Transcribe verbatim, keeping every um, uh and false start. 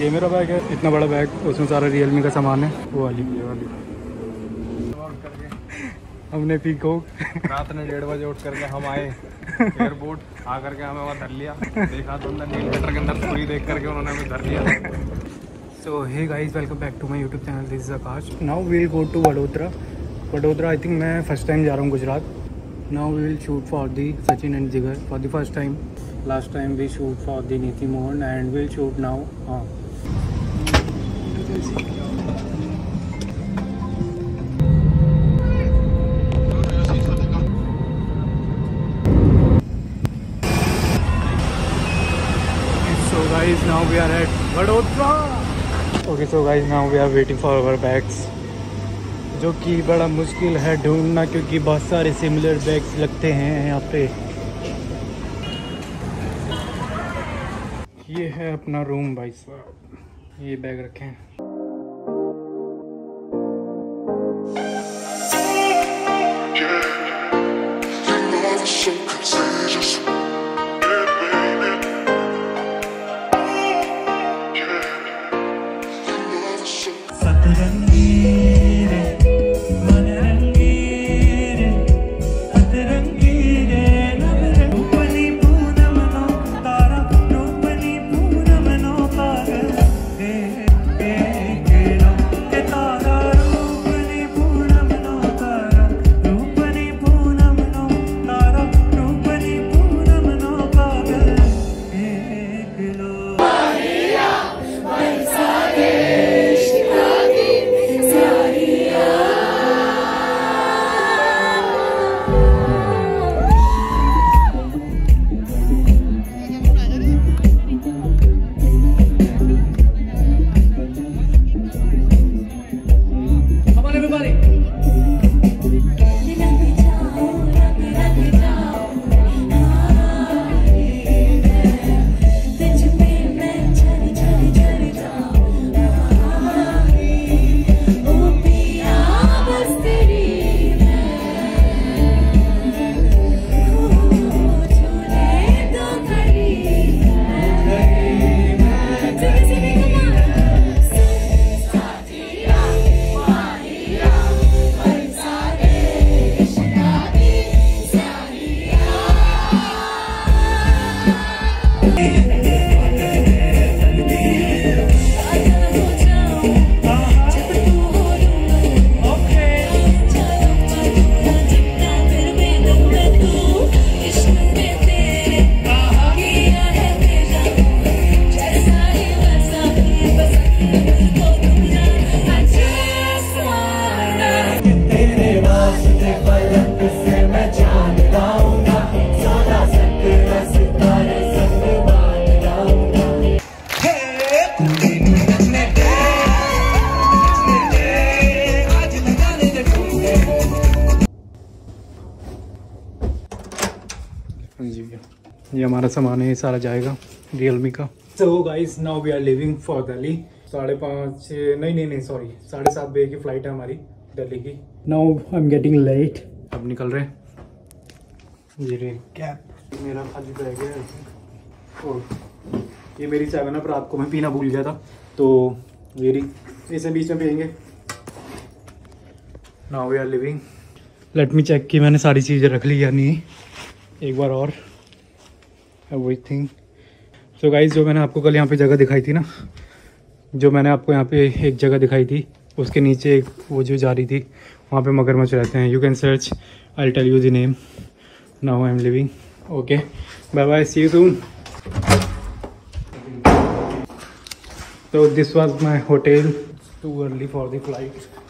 ये मेरा बैग है, इतना बड़ा बैग, उसमें सारा रियलमी का सामान है। वो वाली ये वाली हमने पीको रात ने डेढ़ बजे उठ करके हम आए एयरपोर्ट, आ करके हमें वहाँ धर लिया, देखा तो अंदर नील मीटर के अंदर पूरी देख करके उन्होंने हमें धर लिया। So hey guys, welcome back to my YouTube channel, this is Akash. Now we will go to Vadodara. Vadodara I think मैं फर्स्ट टाइम जा रहा हूँ Gujarat. Now we will shoot for the Sachin and Jigar for the first time. Last time we shoot for the Neeti Mohan and will shoot now. हाँ guys, now we are at Vadodara. Okay, so guys, now we are waiting for our bags, जो कि बड़ा मुश्किल है ढूंढना क्योंकि बहुत सारे सिमिलर बैग्स लगते हैं यहाँ पे। ये है अपना रूम भाई साहब, ये बैग रखे हैं। ये हमारा सामान है, ये सारा जाएगा रियलमी का। So guys, now we are living for Delhi. साढ़े पाँच नहीं नहीं नहीं सॉरी साढ़े सात बजे की फ़्लाइट है हमारी दिल्ली की। Now I am getting late, अब निकल रहे हैं। ये रे कैप मेरा खाली बैग है और ये मेरी सेवन अप रात को मैं पीना भूल गया था, तो मेरी इसे बीच में पियेंगे। Now we are living. Let me check कि मैंने सारी चीज़ें रख ली या नहीं, एक बार और एवरीथिंग। सो गाइस, जो मैंने आपको कल यहाँ पे जगह दिखाई थी ना, जो मैंने आपको यहाँ पे एक जगह दिखाई थी, उसके नीचे एक वो जो जा रही थी, वहाँ पे मगरमच्छ रहते हैं। You can search, I tell you the name. Now I am living. Okay, bye bye, see you soon. So this was my hotel. Too early for the flight.